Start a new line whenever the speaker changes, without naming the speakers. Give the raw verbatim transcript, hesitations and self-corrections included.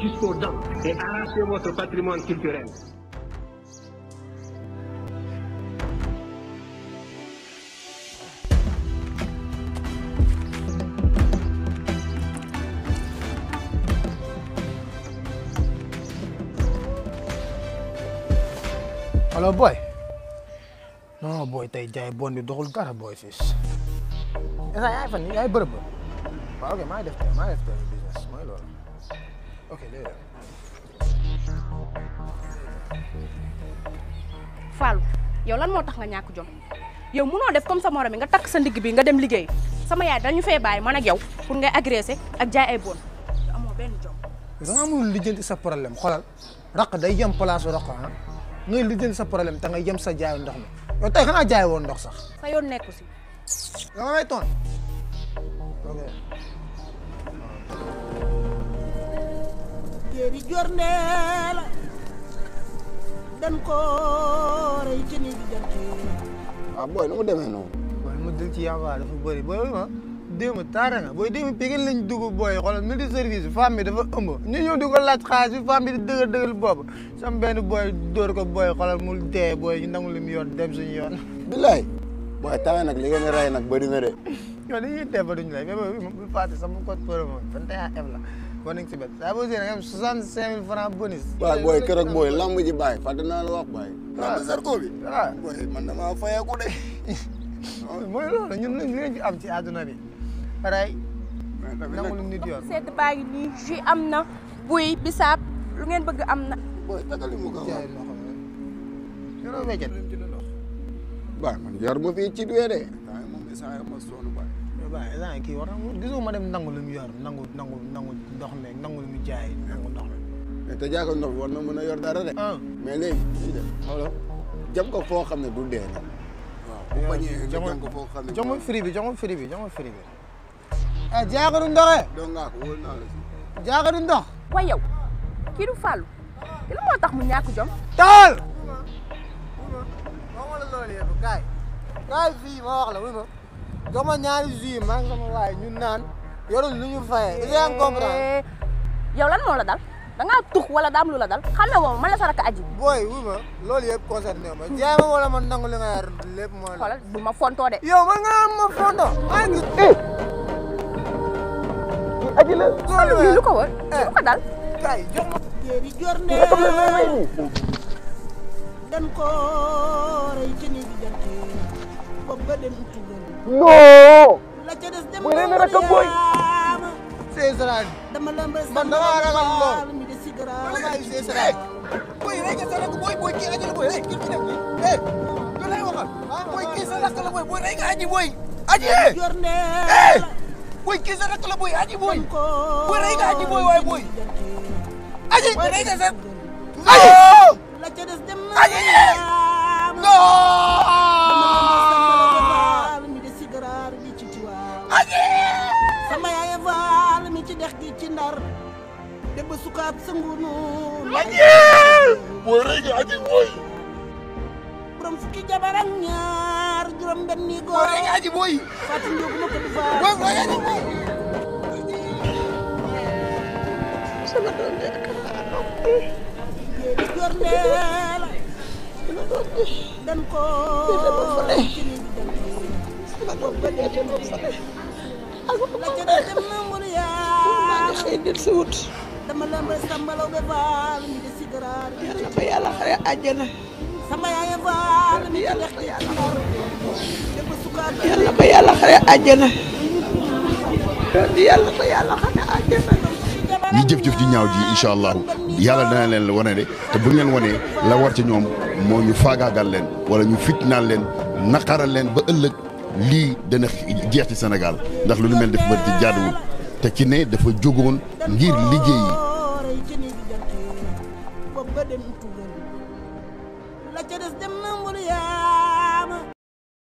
jusqu'aux dents et arrachez votre patrimoine culturel.
Hello boy. No boy, tay jaay bon bi doxul dara boy fis. Esa yaay fan yaay bërëb. Waaw ok maa def tey maa def tey business mooy loolu. Ok léegi.
Fallou yow lan moo tax nga ñàkk jom yow mënoo def comme sa morom mi nga takk sa ndigg bi nga dem liggéey sama yaay dañu fee bàyyi man ak yow pour ngay agressé ak jaay ay bon amoo benn jom.
Da nga mënul lijjanti sa problème xoolal raq day yem place raq ah ngay lijjanti sa problème te nga yem sa jaayu ndox mi yow tey xanaa jaay woon ndox sax.
sa yoon nekku si.
da nga may toon. ok.
Jéeri jorneel dan ko rey ci ni di jant.
ah booy nu mu demee noonu.
booy mu dëgg ci yaakaar dafa bëri booy ma démb taara nga booy démb Pikine lañ dugg booy xoolal midi service femme bi dafa ëmb ñu ñëw di ko laaj xaalis bi femme bi di dëgër dëgër boobu sam benn booy dóor ko booy xoolal mu dee booy ñu nangu li mu yoon dem suñu yoon.
bilaay booy tawee nag li ngeen di rey nag bëri na de.
yow dañuy dee ba duñu lay mais booy bu fàtte sama code promo vingt et un F la boo nekk si bet saa boo see am soixante-cinq mille francs bonus.
waaw booy kër ak booy lamb ji bàyyi fàtte naa la wax bàyyi.
waaw
Zarko bi.
waaw
booy man damaa fayeeku de.
mooy loolu ñun lañ leen fi am ci àdduna bi ray nangu lu nit yoon.
sedd baa ngi nii jus am na buy bisaab lu ngeen bëgg am na.
booy tagali mu ko wax.
jaay loxo yoroo wéccet.
waaw man yor ma fii ci duwee de. waaye moom instant ma sonn baay.
yow baay instant kii war na gisoo ma dem nangu lu mu yor nangu nangu nangu ndox meeg nangu lu mu jaay nangu ndox mi.
mais te jaako ndox war na mën a yor dara de.
ah
mais léegi lii de xoolal jam ko foo xam ne du dee nag. waaw bu bañee nga jam ko foo xam ne.
jox ma firi bi jox ma firi bi jox ma firi bi. ah jaakaru ndoxe.
doo ngaa ko wóor naa la si.
jaakaru ndox.
waaye yow kii du Fallou ki la moo tax mu ñàkk jom.
taal. ma wax la loolu yëpp kaay. kaay fii ma wax la wuy ma. jox ma ñaari jus maa ngi sama waay ñu naan yorul lu ñu fayee. est-ce que yaa ngi comprendre.
yow lan moo la dal da ngaa tux wala daam lu la dal xam ne moom man la saraka aji.
booy wuy ma loolu yëpp concerné ma jaay ma wala ma nangu li nga yor lépp moo la.
xoolal bu ma fontoo de.
yow man nga am ma fondo. maa ngi. aji la.
lii lu ko wër lu ko dal.
kay jox ma.
Jéeri jorneel dan ko rey ci ni di jant. bopp ba dem tugal.
non.
la ca des dem
booy nee na rek a booy. c'est ça.
dama lambe
man damaa ragal lool.
mi de sigara
ay c'est ça. booy rek sa rakk booy booy kii aji la booy kii fi def nii. eh yow lay waxal. booy kii sa rakk la booy booy rek aji booy. aji
jorneel
booy kii sa rakk la booy aji booy.
ko
booy rek aji booy waaye booy. aji booy rek sa. aji.
la ca des dem na
aji. non.
mi de sigara di ci tuwa
aji.
sama yaay faal mi ci dex gi ci ndar de ba sukaat sangunu
aji. booy rek aji booy.
borom fukki jabar ak ñaar juróom benni góor
booy rek aji booy.
Fatou Ndiogou ma ko du faal
booy booy aji booy.
sama doom de jéeri jorneel dan ko ci ni di jant bopp ba dem tugal la ca des dem na mbur yaa
xëy nit si wut
dama lambe sambalaw be faal mi de sigara di ci
yàlla ko yàlla xare àjjana
sama yaay faal mi ci dex gi ci ndar de ba sukaat
yàlla ko yàlla xare àjjana yàlla ko yàlla xare àjjana
ñi jëf-jëf ji ñaaw ji incha allahu yàlla dana leen la wane de te bu ngeen wanee la war ci ñoom moo ñu faagaagal leen wala ñu fitnaal leen naqaral leen ba ëllëg lii dana jeex ci Sénégal ndax lu nu mel dafa bëri ci jaaduwul te ci ne dafa jógoon ngir liggéey yi.
la ca des dem na mbur yaa